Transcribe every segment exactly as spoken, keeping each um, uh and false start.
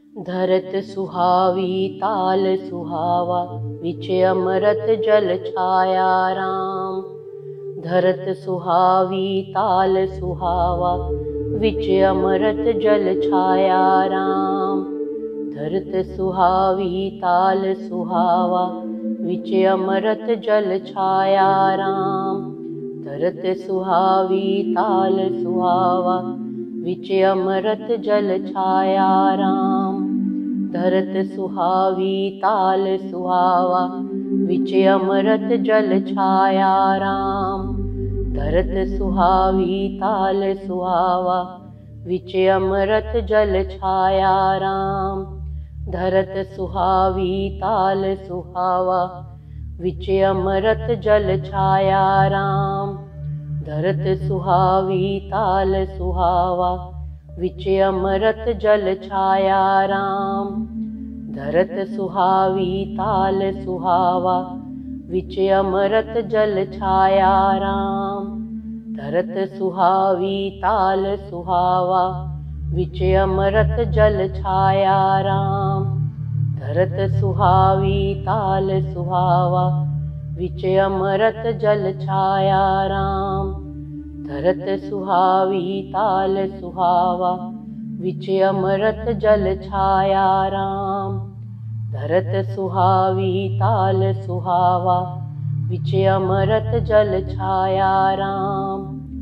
धरत सुहावी ताल सुहावा, विच अमृत जल छाया राम। धरत सुहावी ताल सुहावा, विच अमृत जल छाया राम। धरत सुहावी ताल सुहावा, विच अमृत जल छाया राम। धरत सुहावी ताल सुहावा, विच अमृत जल छाया राम। धरत सुहावी ताल सुहावा, विच अमृत जल छाया राम। धरत सुहावी ताल सुहावा, विच अमृत जल छाया राम। धरत सुहावी ताल सुहावा, विच अमृत जल छाया राम। धरत सुहावी ताल सुहावा, विच अमृत जल छाया राम। धरत सुहावी ताल सुहावा, विच अमृत जल छाया राम। धरत सुहावी ताल सुहावा, विच अमृत जल छाया राम। धरत सुहावी ताल सुहावा, विच अमृत जल छाया राम। धरत सुहावी ताल सुहावा, विच अमृत जल छाया राम। धरत सुहावी ताल सुहावा, विच अमृत जल छाया राम।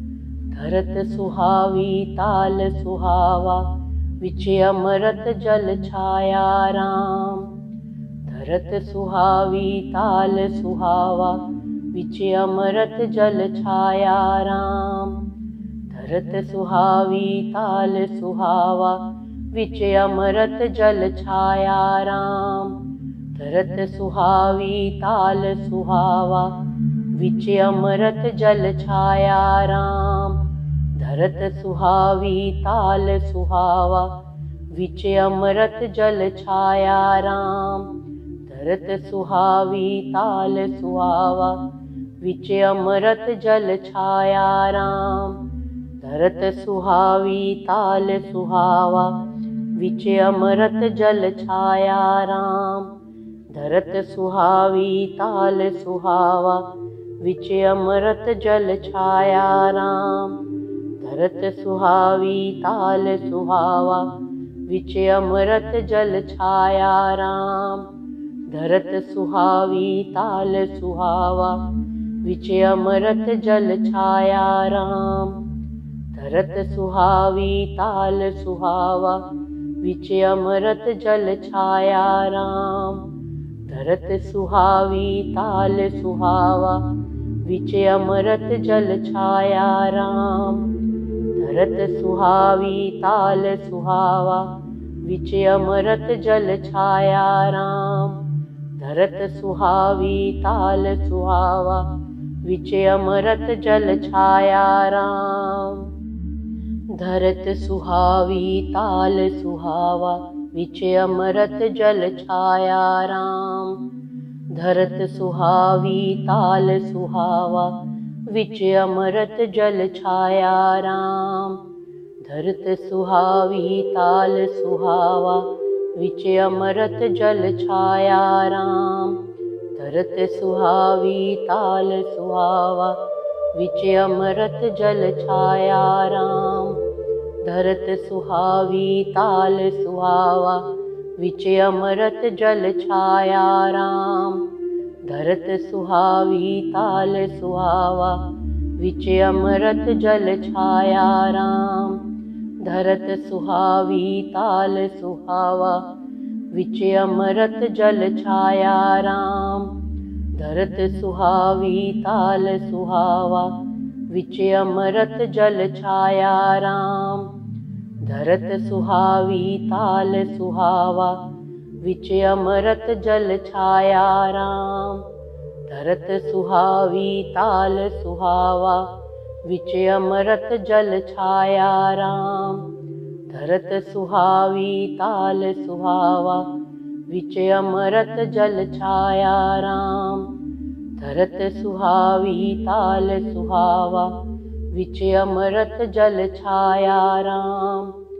धरत सुहावी ताल सुहावा, विच अमृत जल छाया राम। धरत सुहावी ताल सुहावा, विच अमृत जल छाया राम। धरत सुहावी ताल सुहावा, विच अमृत जल छाया राम। धरत सुहावी ताल सुहावा, विच अमृत जल छाया राम। धरत सुहावी ताल सुहावा, विच अमृत जल छाया राम। धरत सुहावी ताल सुहावा, विच अमृत जल छाया राम। धरत सुहावी ताल सुहावा, विच अमृत जल छाया राम। धरत सुहावी ताल सुहावा, विच अमृत जल छाया राम। धरत सुहावी ताल सुहावा, विच अमृत जल छाया राम। धरत सुहावी ताल सुहावा, विच अमृत जल छाया राम। धरत सुहावी ताल सुहावा, विच अमृत जल छाया राम। धरत सुहावी ताल सुहावा, विच अमृत जल छाया राम। धरत सुहावी ताल सुहावा, विच अमृत जल छाया राम। धरत सुहावी ताल सुहावा, विच अमृत जल छाया राम। धरत सुहावी ताल सुहावा, विच अमृत जल छाया राम। धरत सुहावी ताल सुहावा, विच अमृत जल छाया राम। धरत सुहावी ताल सुहावा, विच अमृत जल छाया राम। धरत सुहावी ताल सुहावा, विच अमृत जल छाया राम। धरत सुहावी ताल सुहावा, विच अमृत जल छाया राम। धरत सुहावी ताल सुहावा, विच अमृत जल छाया राम। धरत सुहावी ताल सुहावा, विच अमृत जल छाया राम। धरत सुहावी ताल सुहावा, विच अमृत जल छाया राम। धरत सुहावी ताल सुहावा, विच अमृत जल छाया राम। धरत सुहावी ताल सुहावा, विच अमृत जल छाया राम। धरत सुहावी ताल सुहावा, विच अमृत जल छाया राम। धरत सुहावी ताल सुहावा, विच अमृत जल छाया राम।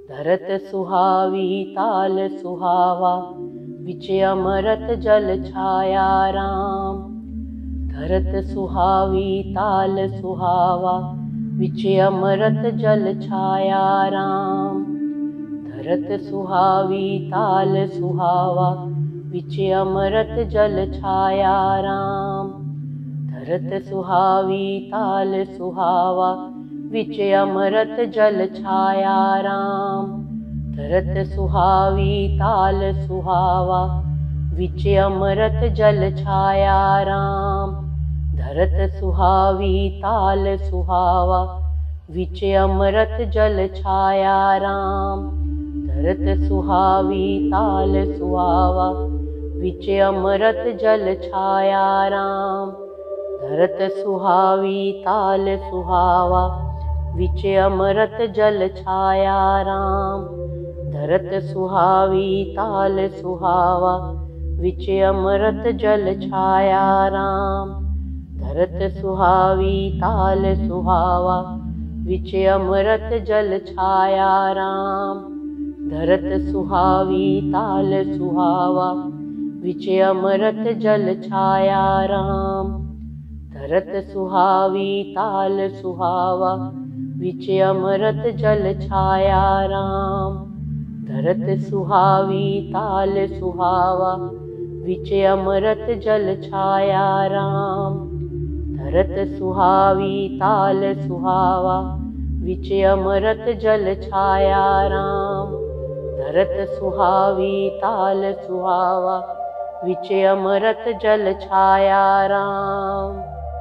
धरत सुहावी ताल सुहावा विच अमृत जल छाया राम। धरत सुहावी ताल सुहावा विच अमृत जल छाया राम। धरत सुहावी ताल सुहावा विच अमृत जल छाया राम। धरत सुहावी ताल सुहावा विच अमृत जल छाया राम। धरत सुहावी ताल सुहावा विच अमृत जल छाया राम। धरत सुहावी ताल सुहावा विच अमृत जल छाया राम। धरत सुहावी ताल सुहावा विच अमृत जल छाया राम। धरत सुहावी ताल सुहावा विच अमृत जल छाया राम। धरत सुहावी ताल सुहावा विच अमृत जल छाया राम। धरत सुहावी ताल सुहावा विच अमृत जल छाया राम। धरत सुहावी ताल सुहावा विच अमृत जल छाया राम। धरत सुहावी ताल सुहावा विच अमृत जल छाया राम। धरत सुहावी ताल सुहावा विच अमृत जल छाया राम। धरत सुहावी ताल सुहावा विच अमृत जल छाया राम। धरत सुहावी ताल सुहावा विच अमृत जल छाया राम।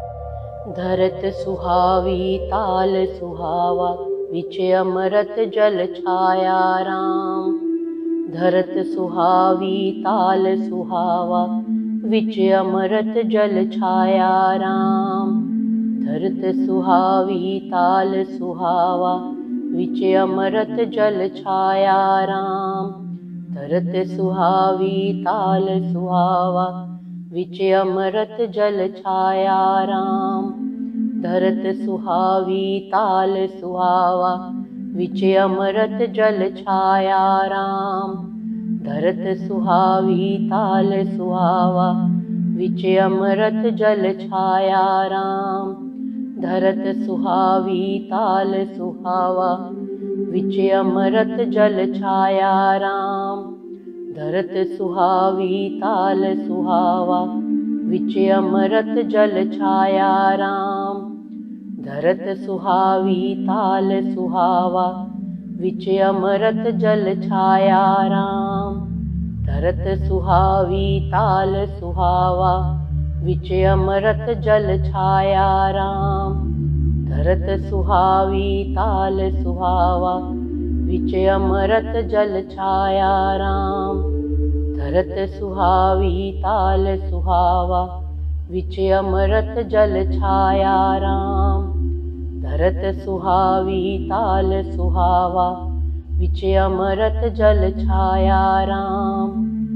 धरत सुहावी ताल सुहावा विच अमृत जल छाया राम। धरत सुहावी ताल सुहावा विच अमृत जल छाया राम। धरत सुहावी ताल सुहावा विच अमृत जल छाया राम। धरत सुहावी ताल सुहावा विच अमृत जल छाया राम। धरत सुहावी ताल सुहावा विच अमृत जल छाया राम। धरत सुहावी ताल सुहावा विच अमृत जल छाया राम। धरत सुहावी ताल सुहावा विच अमृत जल छाया राम। धरत सुहावी ताल सुहावा विच अमृत जल छाया राम। धरत सुहावी ताल सुहावा विच अमृत जल छाया राम। धरत सुहावी ताल सुहावा विच अमृत जल छाया राम। धरत सुहावी ताल सुहावा विच अमृत जल छाया राम। धरत सुहावी ताल सुहावा विच अमृत जल छाया राम। धरत सुहावी ताल सुहावा विच अमृत जल छाया राम।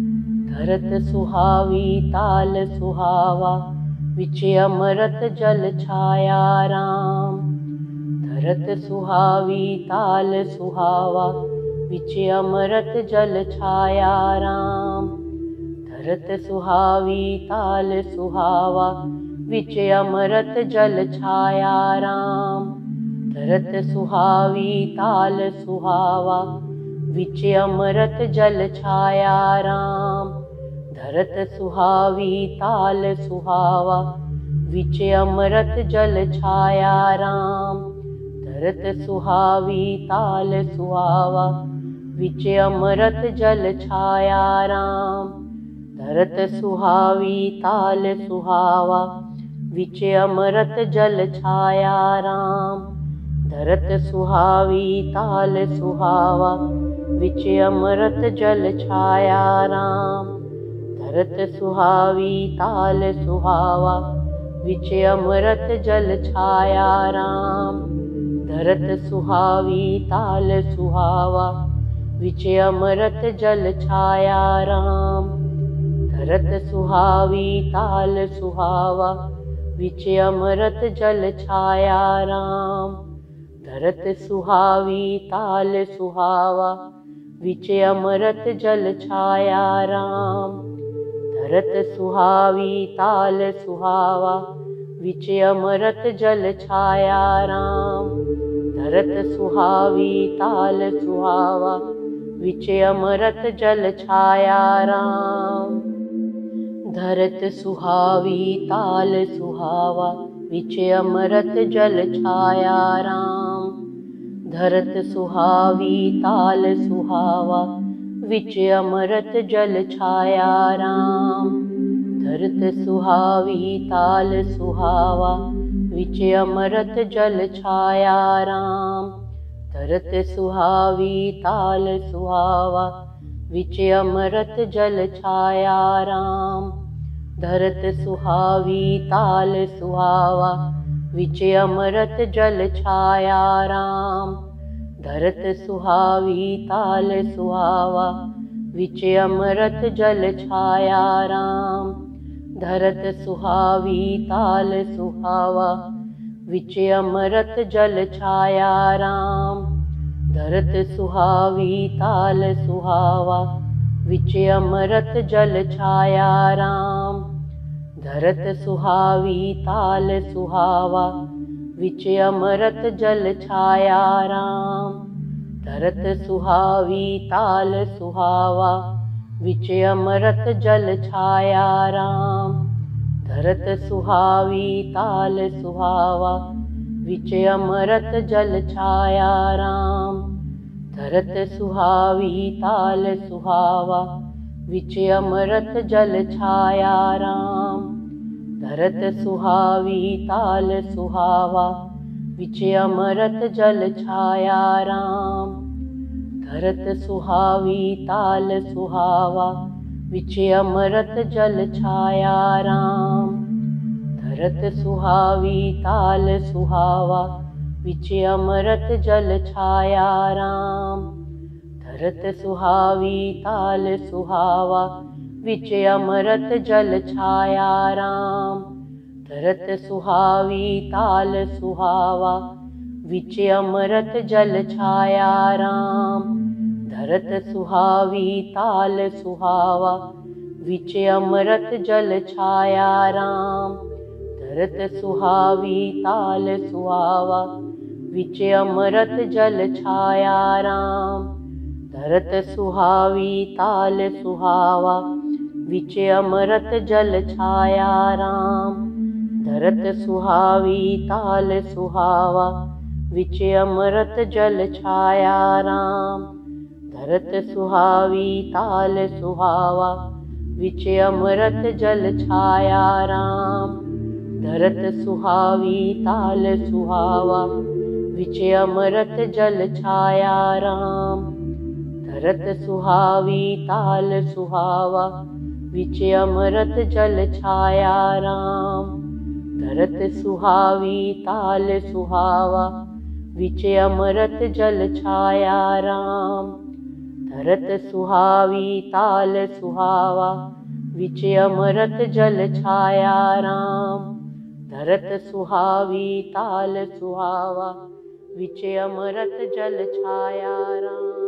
धरत सुहावी ताल सुहावा विच अमृत जल छाया राम। धरत सुहावी ताल सुहावा विच अमृत जल छाया राम। धरत सुहावी ताल सुहावा विच अमृत जल छाया राम। धरत सुहावी ताल सुहावा विच अमृत जल छाया राम। धरत सुहावी ताल सुहावा विच अमृत जल छाया राम। धरत सुहावी ताल सुहावा विच अमृत जल छाया राम। धरत सुहावी ताल सुहावा विच अमृत जल छाया राम। धरत सुहावी ताल सुहावा विच अमृत जल छाया राम। धरत सुहावी ताल सुहावा विच अमृत जल छाया राम। धरत सुहावी ताल सुहावा विच अमृत जल छाया राम। धरत सुहावी ताल सुहावा विच अमृत जल छाया राम। धरत सुहावी ताल सुहावा, विच अमृत जल छाया राम। धरत सुहावी ताल सुहावा, विच अमृत जल छाया राम। धरत सुहावी ताल सुहावा, विच अमृत जल छाया राम। धरत सुहावी ताल सुहावा, विच अमृत जल छाया राम। धरत सुहावी ताल सुहावा, विच अमृत जल छाया राम। धरत सुहावी ताल सुहावा, विच अमृत जल छाया राम। धरत सुहावी ताल सुहावा, विच अमृत जल छाया राम। धरत सुहावी ताल सुहावा, विच अमृत जल छाया राम। धरत सुहावी ताल सुहावा, विच अमृत जल छाया राम। धरत सुहावी ताल सुहावा, विच अमृत जल छाया राम। धरत सुहावी ताल सुहावा, विच अमृत जल छाया राम। धरत सुहावी ताल सुहावा, विच अमृत जल छाया राम। धरत सुहावी ताल सुहावा, विच अमृत जल छाया राम। धरत सुहावी ताल सुहावा, विच अमृत जल छाया राम। धरत सुहावी ताल सुहावा, विच अमृत जल छाया राम। धरत सुहावी ताल सुहावा, विच अमृत जल छाया राम। धरत सुहावी ताल सुहावा, विच अमृत जल छाया राम। धरत सुहावी ताल सुहावा, विच अमृत जल छाया राम। धरत सुहावी ताल सुहावा, विच अमृत जल छाया राम। धरत सुहावी ताल सुहावा, विच अमृत जल छाया राम। धरत सुहावी ताल सुहावा, विच अमृत जल छाया राम। धरत सुहावी ताल सुहावा, विच अमृत जल छाया राम। धरत सुहावी ताल सुहावा, विच अमृत जल छाया राम। धरत सुहावी ताल सुहावा, विच अमृत जल छाया राम। धरत सुहावी ताल सुहावा, विच अमृत जल छाया राम। धरत सुहावी ताल सुहावा, विच अमृत जल छाया राम। धरत सुहावी ताल सुहावा, विच अमृत जल छाया राम। धरत सुहावी ताल सुहावा, विच अमृत जल छाया राम। धरत सुहावी ताल सुहावा, विच अमृत जल छाया राम। धरत सुहावी ताल सुहावा, विच अमृत जल छाया राम।